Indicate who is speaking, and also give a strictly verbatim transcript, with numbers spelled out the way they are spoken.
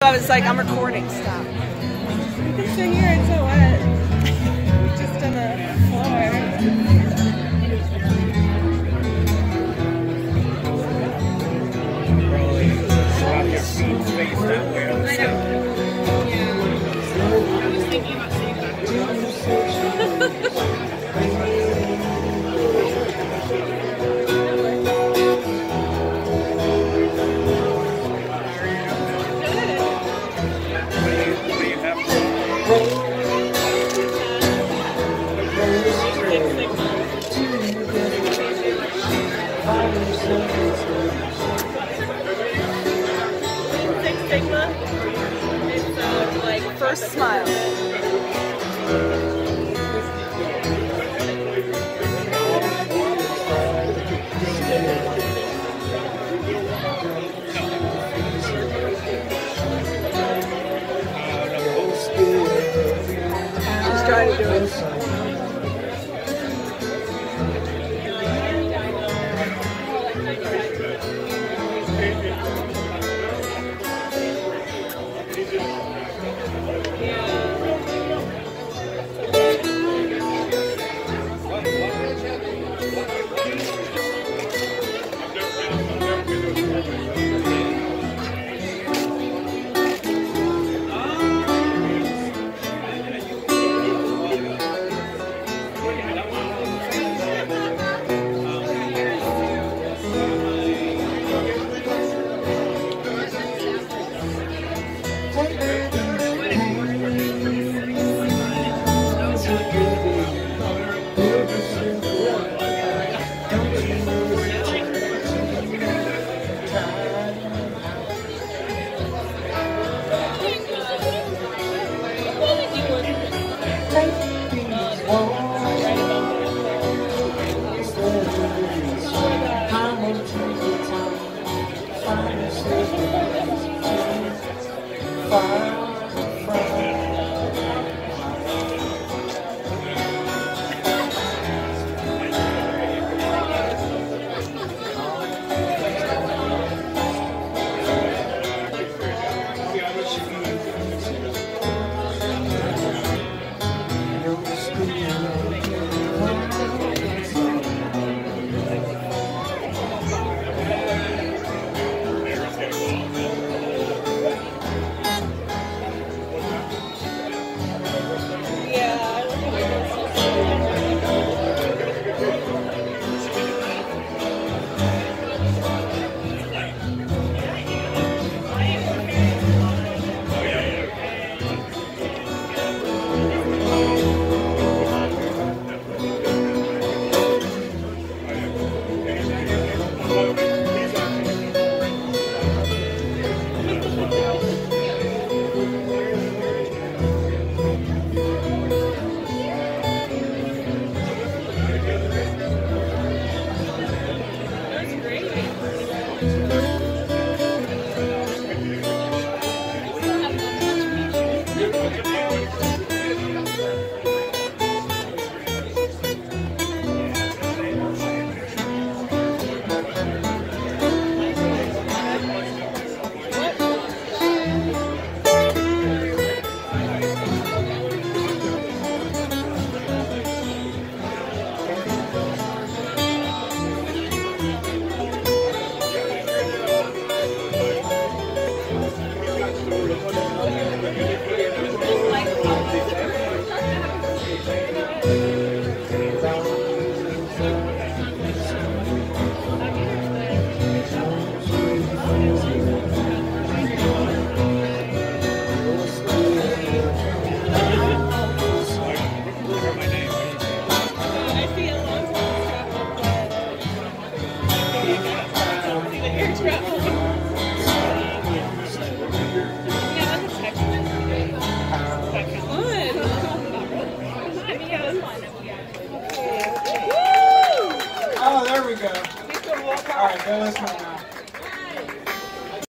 Speaker 1: I was like, I'm recording, stop.
Speaker 2: You can sit here, it's so wet. Just on the floor.
Speaker 3: Probably have your feet face that way on the step.
Speaker 2: Yeah. I was thinking about saying that. Six Sigma. It's uh, like
Speaker 1: First smile. Just trying to do it.
Speaker 3: Oh, there we go. All right, go listen now.